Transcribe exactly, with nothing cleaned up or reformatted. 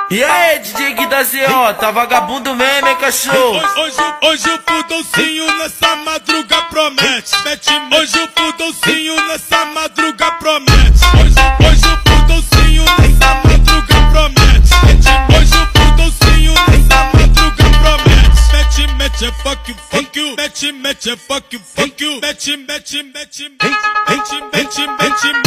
E aí, D J Gui da Z O, tá vagabundo mesmo, hein, cachorro? Hoje, hoje, hoje o pudolcinho nessa madruga promete. Mete, hoje o pudolcinho nessa madruga promete. Hoje, hoje o pudolcinho nessa madruga promete. Mete, hoje o pudolcinho nessa madruga promete. Mete, mete, é fuck you, fuck you. Mete, mete, é fuck you, fuck you. Mete, mete, mete, mete, mete, mete, mete.